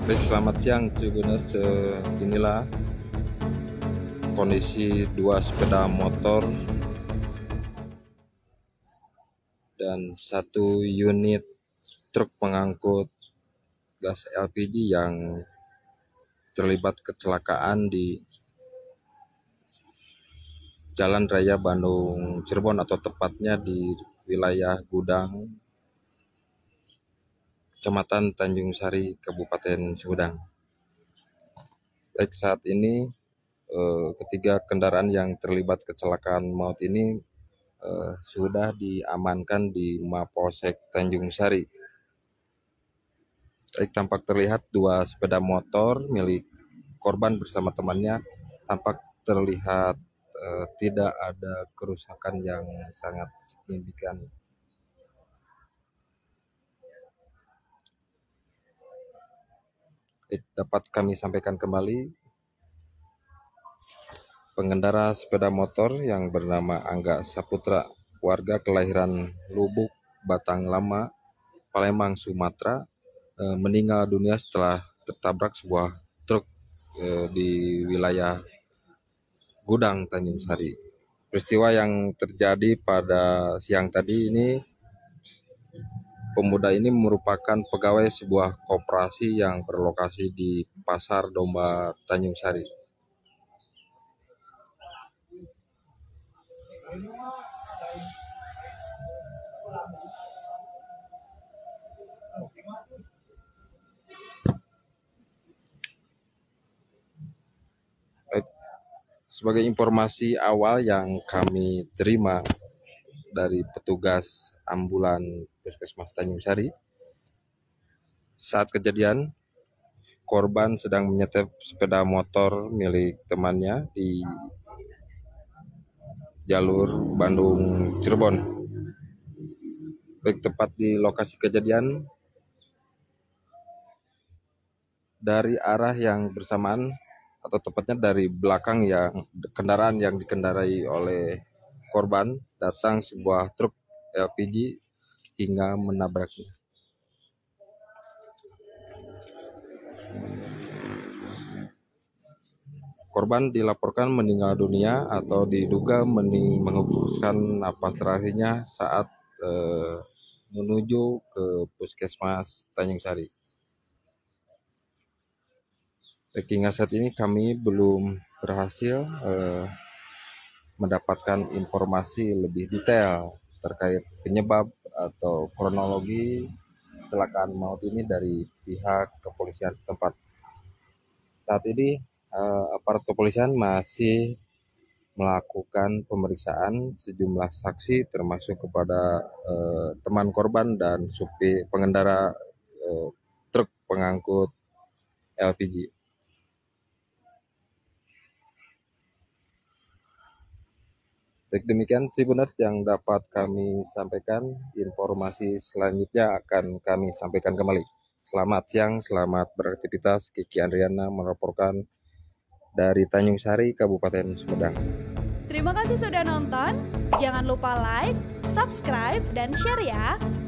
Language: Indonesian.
Baik, selamat siang Tribuners. Inilah kondisi dua sepeda motor dan satu unit truk pengangkut gas LPG yang terlibat kecelakaan di Jalan Raya Bandung Cirebon, atau tepatnya di wilayah Gudang, Kecamatan Tanjung Sari, Kabupaten Sumedang. Baik, saat ini ketiga kendaraan yang terlibat kecelakaan maut ini sudah diamankan di Mapolsek Tanjung Sari. Baik, tampak terlihat dua sepeda motor milik korban bersama temannya, tampak terlihat tidak ada kerusakan yang sangat signifikan. Dapat kami sampaikan kembali, pengendara sepeda motor yang bernama Angga Saputra, warga kelahiran Lubuk, Batang Lama, Palembang, Sumatera, meninggal dunia setelah tertabrak sebuah truk di wilayah Gudang Tanjung Sari. Peristiwa yang terjadi pada siang tadi ini, pemuda ini merupakan pegawai sebuah koperasi yang berlokasi di Pasar Domba Tanjung Sari. Baik, sebagai informasi awal yang kami terima dari petugas ambulan Puskesmas Tanjung Sari, saat kejadian korban sedang menyetir sepeda motor milik temannya di jalur Bandung Cirebon. Baik, tepat di lokasi kejadian, dari arah yang bersamaan atau tepatnya dari belakang yang kendaraan yang dikendarai oleh korban, datang sebuah truk LPG hingga menabraknya. Korban dilaporkan meninggal dunia atau diduga menghembuskan napas terakhirnya saat menuju ke Puskesmas Tanjung Sari. Hingga saat ini kami belum berhasil mendapatkan informasi lebih detail terkait penyebab atau kronologi kecelakaan maut ini dari pihak kepolisian setempat. Saat ini aparat kepolisian masih melakukan pemeriksaan sejumlah saksi, termasuk kepada teman korban dan supir pengendara truk pengangkut LPG. Baik, demikian Tribuners yang dapat kami sampaikan. Informasi selanjutnya akan kami sampaikan kembali. Selamat siang, selamat beraktivitas. Kiki Andriana melaporkan dari Tanjung Sari, Kabupaten Sumedang. Terima kasih sudah nonton. Jangan lupa like, subscribe, dan share ya.